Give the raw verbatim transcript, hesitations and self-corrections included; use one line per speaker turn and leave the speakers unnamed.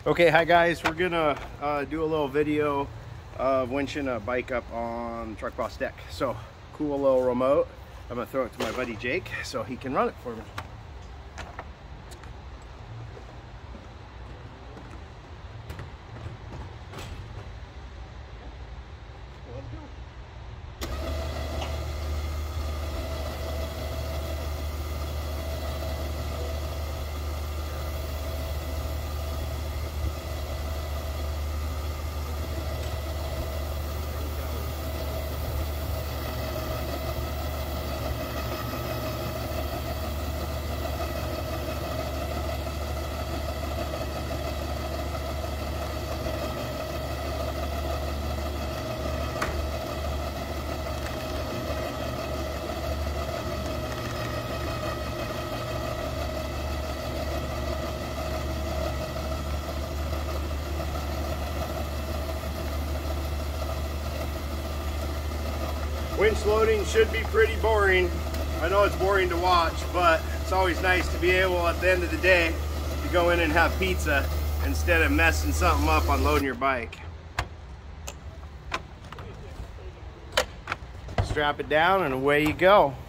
Okay, hi guys, we're gonna uh, do a little video of winching a bike up on TruckBoss Deck. So, cool little remote. I'm gonna throw it to my buddy Jake so he can run it for me. Winch loading should be pretty boring. I know it's boring to watch, but it's always nice to be able at the end of the day to go in and have pizza instead of messing something up on loading your bike. Strap it down and away you go.